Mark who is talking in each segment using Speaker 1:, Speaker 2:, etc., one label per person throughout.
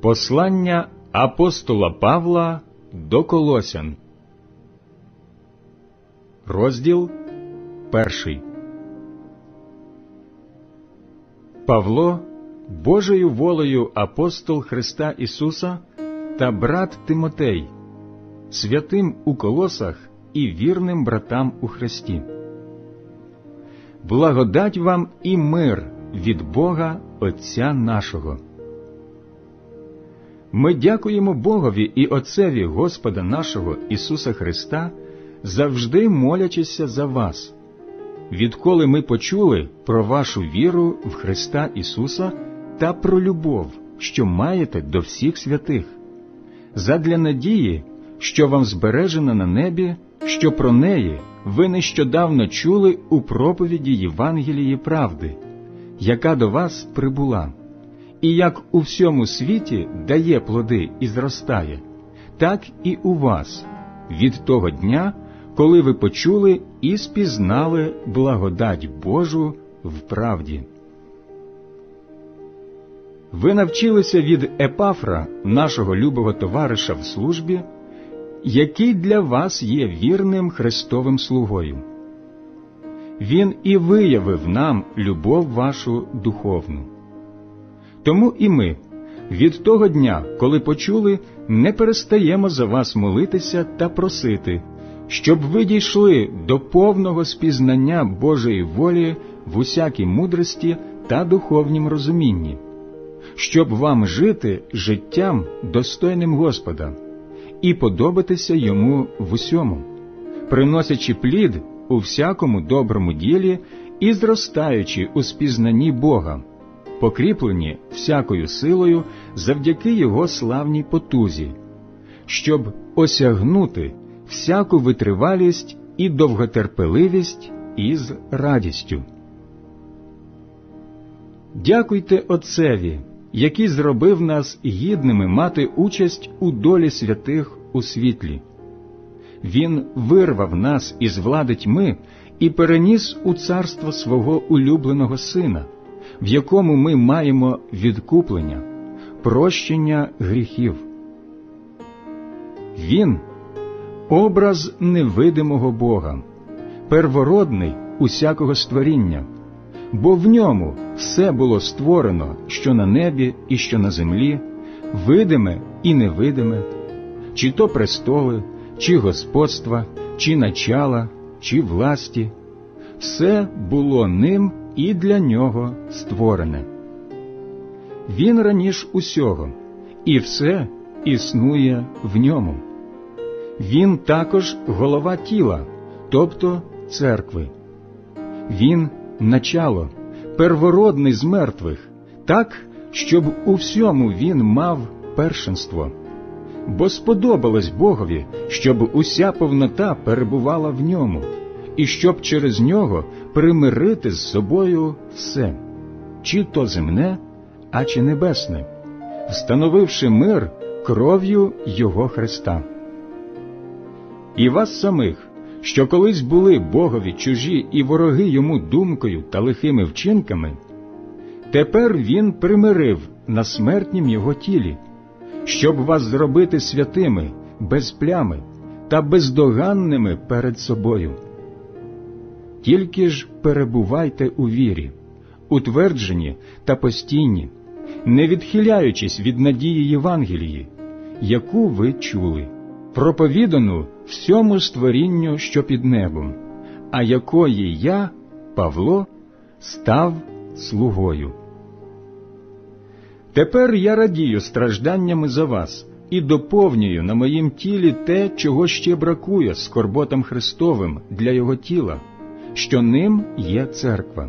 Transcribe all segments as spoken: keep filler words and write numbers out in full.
Speaker 1: Послання апостола Павла до Колосян. Розділ перший. Павло, Божою волею апостол Христа Ісуса та брат Тимотей, святим у Колосах і вірним братам у Христі. Благодать вам і мир від Бога Отця нашого. Ми дякуємо Богові і Отцеві Господа нашого Ісуса Христа, завжди молячися за вас, відколи ми почули про вашу віру в Христа Ісуса та про любов, що маєте до всіх святих, задля надії, що вам збережена на небі, що про неї ви нещодавно чули у проповіді Євангелії правди, яка до вас прибула, і як у всьому світі дає плоди і зростає, так і у вас, від того дня, коли ви почули і спізнали благодать Божу в правді. Ви навчилися від Епафра, нашого любого товариша в службі, який для вас є вірним Христовим слугою. Він і виявив нам любов вашу духовну. Тому і ми, від того дня, коли почули, не перестаємо за вас молитися та просити, щоб ви дійшли до повного спізнання Божої волі в усякій мудрості та духовнім розумінні, щоб вам жити життям, достойним Господа, і подобатися Йому в усьому, приносячи плід у всякому доброму ділі і зростаючи у спізнанні Бога, покріплені всякою силою завдяки Його славній потузі, щоб осягнути всяку витривалість і довготерпеливість із радістю. Дякуйте Отцеві, який зробив нас гідними мати участь у долі святих у світлі. Він вирвав нас із влади тьми і переніс у царство свого улюбленого Сина, в якому ми маємо відкуплення, прощення гріхів. Він – образ невидимого Бога, первородний усякого створіння, бо в ньому все було створено, що на небі і що на землі, видиме і невидиме, чи то престоли, чи господства, чи начала, чи власті. Все було ним і для нього створене. Він раніш усього, і все існує в ньому. Він також голова тіла, тобто церкви. Він – начало, первородний з мертвих, так, щоб у всьому він мав першенство. Бо сподобалось Богові, щоб уся повнота перебувала в ньому, і щоб через нього примирити з собою все, чи то земне, а чи небесне, встановивши мир кров'ю Його Христа. І вас самих, що колись були Богові чужі і вороги Йому думкою та лихими вчинками, тепер Він примирив на смертнім Його тілі, щоб вас зробити святими, без плями та бездоганними перед собою. Тільки ж перебувайте у вірі, утверджені та постійні, не відхиляючись від надії Євангелії, яку ви чули, проповідану всьому створінню, що під небом, а якої я, Павло, став слугою. Тепер я радію стражданнями за вас і доповнюю на моїм тілі те, чого ще бракує скорботам Христовим для Його тіла, що ним є церква,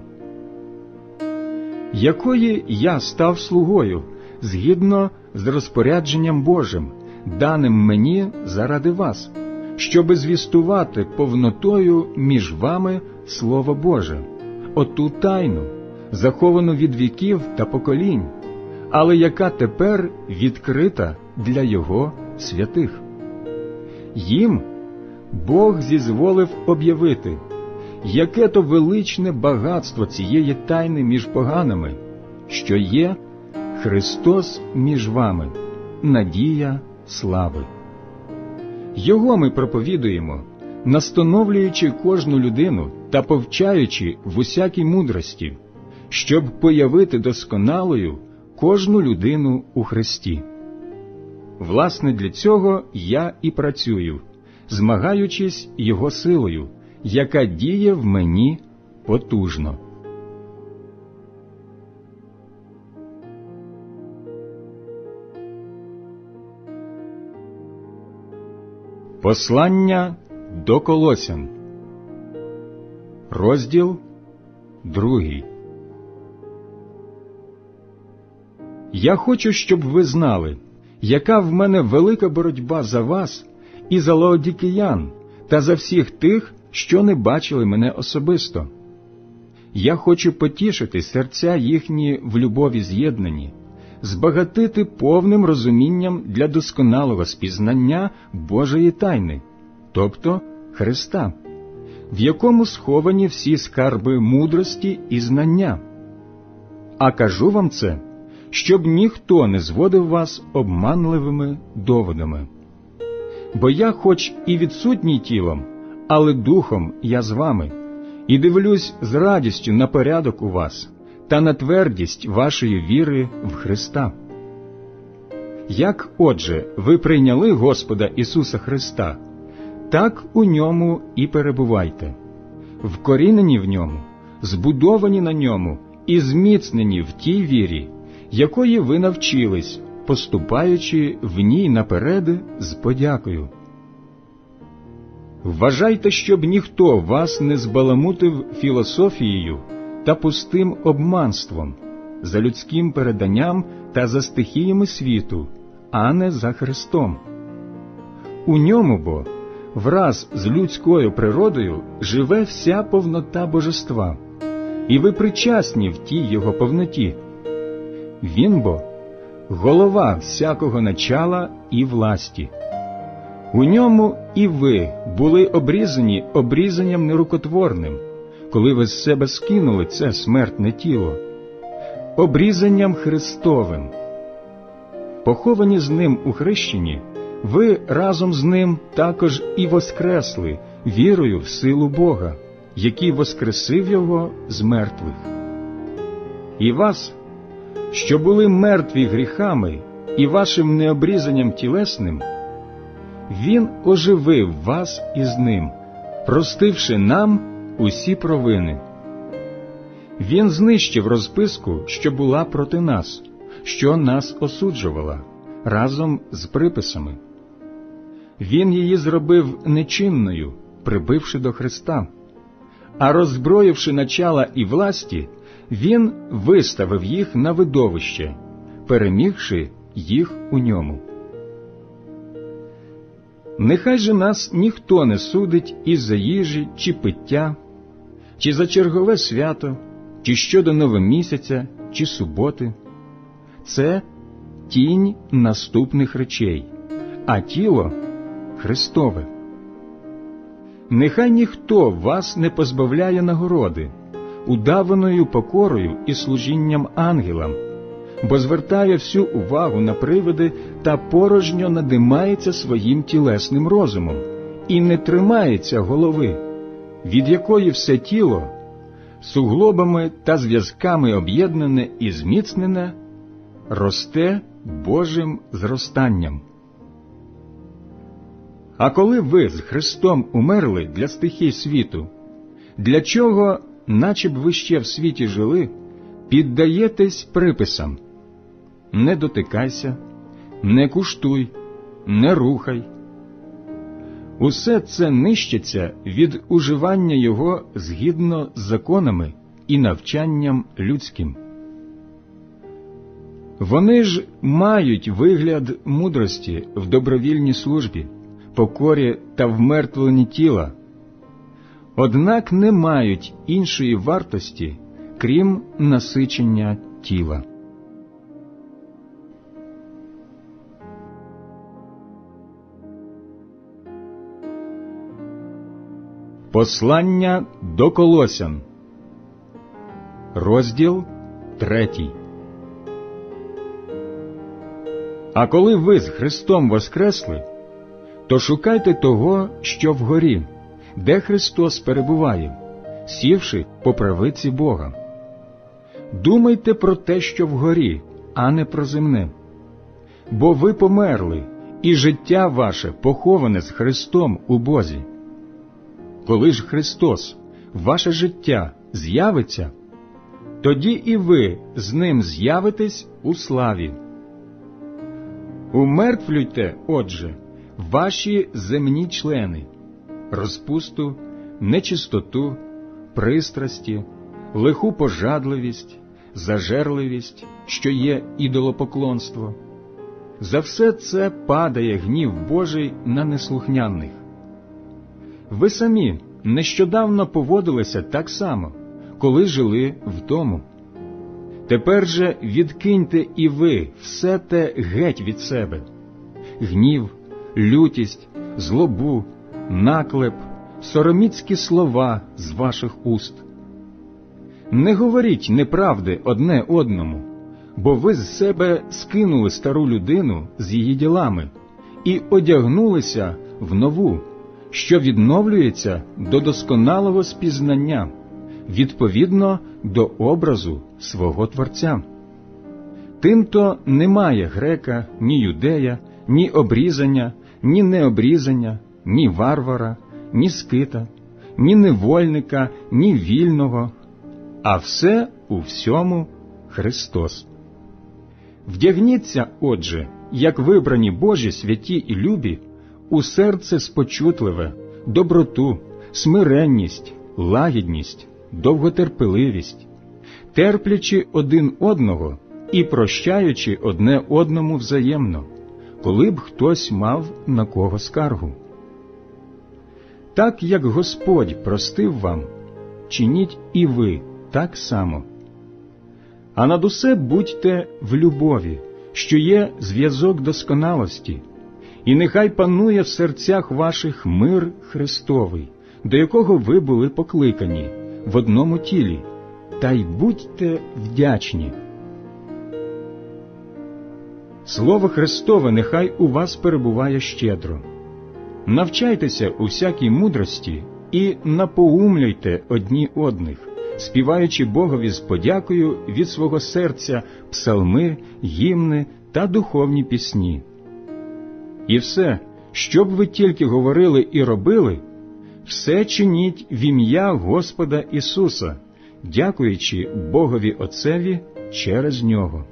Speaker 1: якої я став слугою, згідно з розпорядженням Божим, даним мені заради вас, щоби звістувати повнотою між вами Слово Боже, оту тайну, заховану від віків та поколінь, але яка тепер відкрита для Його святих. Їм Бог зізволив об'явити, яке то величне багатство цієї тайни між поганими, що є Христос між вами, надія слави. Його ми проповідуємо, настановлюючи кожну людину та повчаючи в усякій мудрості, щоб появити досконалою кожну людину у Христі. Власне, для цього я і працюю, змагаючись Його силою, яка діє в мені потужно. Послання до Колосян, розділ другий. Я хочу, щоб ви знали, яка в мене велика боротьба за вас і за лаодікеян, та за всіх тих, що не бачили мене особисто. Я хочу потішити серця їхні в любові з'єднані, збагатити повним розумінням для досконалого спізнання Божої тайни, тобто Христа, в якому сховані всі скарби мудрості і знання. А кажу вам це, щоб ніхто не зводив вас обманливими доводами. Бо я хоч і відсутній тілом, але духом я з вами, і дивлюсь з радістю на порядок у вас та на твердість вашої віри в Христа. Як, отже, ви прийняли Господа Ісуса Христа, так у Ньому і перебувайте, вкорінені в Ньому, збудовані на Ньому і зміцнені в тій вірі, якої ви навчились, поступаючи в ній наперед з подякою. Вважайте, щоб ніхто вас не збаламутив філософією та пустим обманством, за людським переданням та за стихіями світу, а не за Христом. У ньому бо, враз з людською природою, живе вся повнота божества, і ви причасні в тій його повноті. Він бо – голова всякого начала і власті. У ньому і ви були обрізані обрізанням нерукотворним, коли ви з себе скинули це смертне тіло, обрізанням Христовим. Поховані з Ним у хрещенні, ви разом з Ним також і воскресли вірою в силу Бога, який воскресив Його з мертвих. І вас, що були мертві гріхами і вашим необрізанням тілесним, Він оживив вас із Ним, простивши нам усі провини. Він знищив розписку, що була проти нас, що нас осуджувала, разом з приписами. Він її зробив нечинною, прибивши до Христа, а роззброївши начала і власті, Він виставив їх на видовище, перемігши їх у ньому. Нехай же нас ніхто не судить із-за їжі чи пиття, чи за чергове свято, чи щодо новомісяця, чи суботи. Це тінь наступних речей, а тіло – Христове. Нехай ніхто вас не позбавляє нагороди, удаваною покорою і служінням ангелам, бо звертає всю увагу на привиди та порожньо надимається своїм тілесним розумом і не тримається голови, від якої все тіло, суглобами та зв'язками об'єднане і зміцнене, росте Божим зростанням. А коли ви з Христом умерли для стихій світу, для чого, наче б ви ще в світі жили, піддаєтесь приписам: не дотикайся, не куштуй, не рухай. Усе це нищиться від уживання його згідно з законами і навчанням людським. Вони ж мають вигляд мудрості в добровільній службі, покорі та вмертвленні тіла, однак не мають іншої вартості, крім насичення тіла. Послання до Колосян, розділ третій. А коли ви з Христом воскресли, то шукайте того, що вгорі, де Христос перебуває, сівши по правиці Бога. Думайте про те, що вгорі, а не про земне. Бо ви померли, і життя ваше поховане з Христом у Бозі. Коли ж Христос, ваше життя, з'явиться, тоді і ви з Ним з'явитесь у славі. Умертвлюйте, отже, ваші земні члени, розпусту, нечистоту, пристрасті, лиху пожадливість, зажерливість, що є ідолопоклонство. За все це падає гнів Божий на неслухняних. Ви самі нещодавно поводилися так само, коли жили в тому. Тепер же відкиньте і ви все те геть від себе: гнів, лютість, злобу, наклеп, сороміцькі слова з ваших уст. Не говоріть неправди одне одному, бо ви з себе скинули стару людину з її ділами і одягнулися в нову, що відновлюється до досконалого спізнання, відповідно до образу свого Творця. Тимто немає грека, ні юдея, ні обрізання, ні необрізання, ні варвара, ні скита, ні невольника, ні вільного, а все у всьому Христос. Вдягніться, отже, як вибрані Божі святі і любі, у серце спочутливе, доброту, смиренність, лагідність, довготерпеливість, терплячи один одного і прощаючи одне одному взаємно, коли б хтось мав на кого скаргу. Так, як Господь простив вам, чиніть і ви так само. А над усе будьте в любові, що є зв'язок досконалості, і нехай панує в серцях ваших мир Христовий, до якого ви були покликані в одному тілі, та й будьте вдячні. Слово Христове нехай у вас перебуває щедро. Навчайтеся у всякій мудрості і напоумлюйте одні одних, співаючи Богові з подякою від свого серця псалми, гімни та духовні пісні. І все, що б ви тільки говорили і робили, все чиніть в ім'я Господа Ісуса, дякуючи Богові Отцеві через Нього.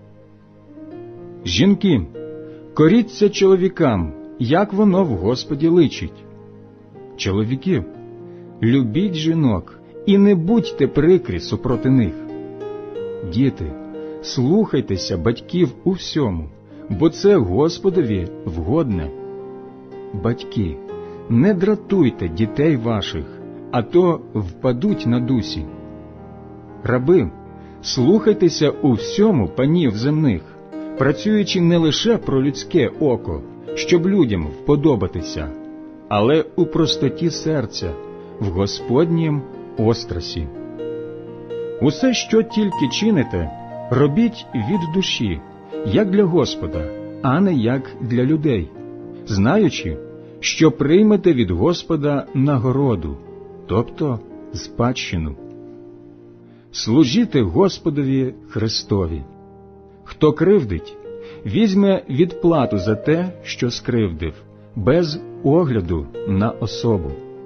Speaker 1: Жінки, коріться чоловікам, як воно в Господі личить. Чоловіки, любіть жінок і не будьте прикрі супроти них. Діти, слухайтеся батьків у всьому, бо це Господові вгодне. Батьки, не дратуйте дітей ваших, а то впадуть на дусі. Раби, слухайтеся у всьому панів земних, працюючи не лише про людське око, щоб людям вподобатися, але у простоті серця, в Господнім острасі. Усе, що тільки чините, робіть від душі, як для Господа, а не як для людей, знаючи, що приймете від Господа нагороду, тобто спадщину. Служіте Господові Христові. Хто кривдить, візьме відплату за те, що скривдив, без огляду на особу.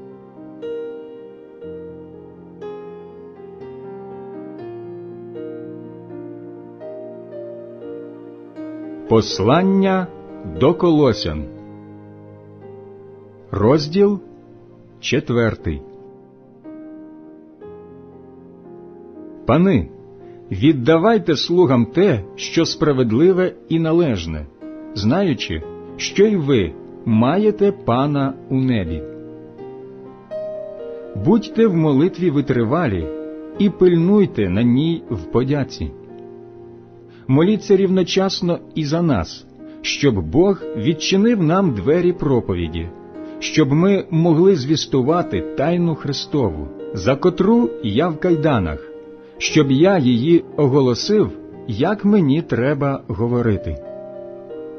Speaker 1: Послання до Колосян. Розділ четвертий. Пани, віддавайте слугам те, що справедливе і належне, знаючи, що й ви маєте Пана у небі. Будьте в молитві витривалі і пильнуйте на ній в подяці. Моліться рівночасно і за нас, щоб Бог відчинив нам двері проповіді, щоб ми могли звістувати тайну Христову, за котру я в кайданах, щоб я її оголосив, як мені треба говорити.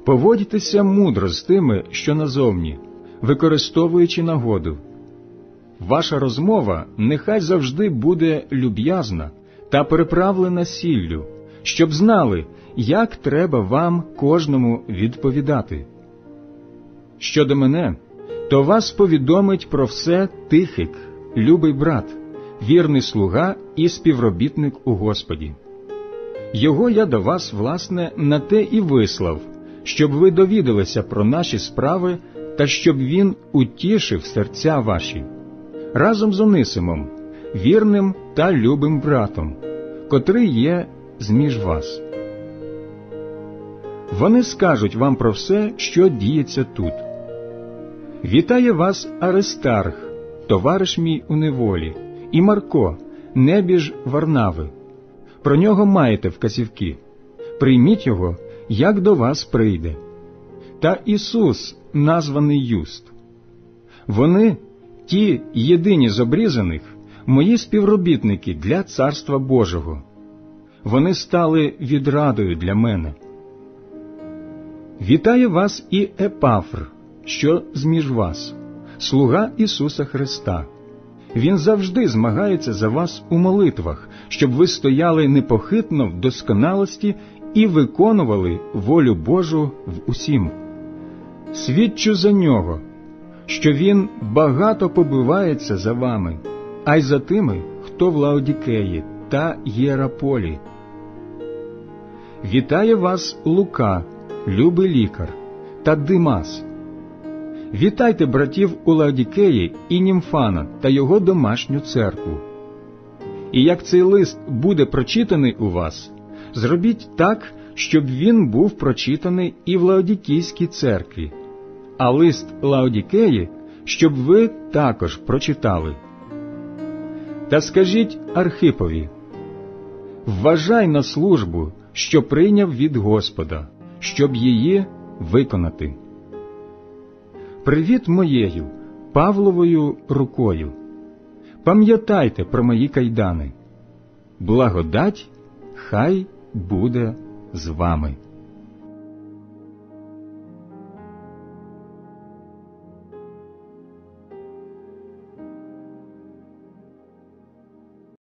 Speaker 1: Поводьтеся мудро з тими, що назовні, використовуючи нагоду. Ваша розмова нехай завжди буде люб'язна та приправлена сіллю, щоб знали, як треба вам кожному відповідати. Щодо мене, то вас повідомить про все Тихик, любий брат, вірний слуга і співробітник у Господі. Його я до вас, власне, на те і вислав, щоб ви довідалися про наші справи та щоб він утішив серця ваші, разом з Онисимом, вірним та любим братом, котрий є зміж вас. Вони скажуть вам про все, що діється тут. Вітає вас Аристарх, товариш мій у неволі, і Марко, небіж Варнави. Про нього маєте вказівки. Прийміть його, як до вас прийде. Та Ісус, названий Юст. Вони, ті єдині з обрізаних, мої співробітники для Царства Божого. Вони стали відрадою для мене. Вітає вас і Епафр, що зміж вас, слуга Ісуса Христа. Він завжди змагається за вас у молитвах, щоб ви стояли непохитно в досконалості і виконували волю Божу в усім. Свідчу за нього, що він багато побивається за вами, а й за тими, хто в Лаодікеї та Єраполі. Вітає вас Лука, любий лікар, та Димас. Вітайте братів у Лаодікеї і Німфана та його домашню церкву. І як цей лист буде прочитаний у вас, зробіть так, щоб він був прочитаний і в Лаодікійській церкві, а лист Лаодікеї, щоб ви також прочитали. Та скажіть Архипові: вважай на службу, що прийняв від Господа, щоб її виконати. Привіт моєю, Павловою рукою. Пам'ятайте про мої кайдани. Благодать хай буде з вами.